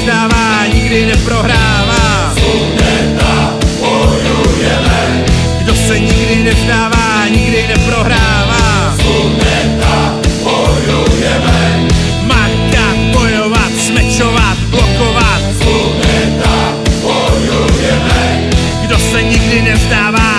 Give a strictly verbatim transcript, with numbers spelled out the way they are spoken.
nevzdává, nikdy neprohrává. Sudeta bojujeme, Kdo se nikdy nevzdává, nikdy neprohrává. Sudeta bojujeme, Makat, bojovat, smečovat, blokovat. Sudeta bojujeme, Kdo se nikdy nevzdává,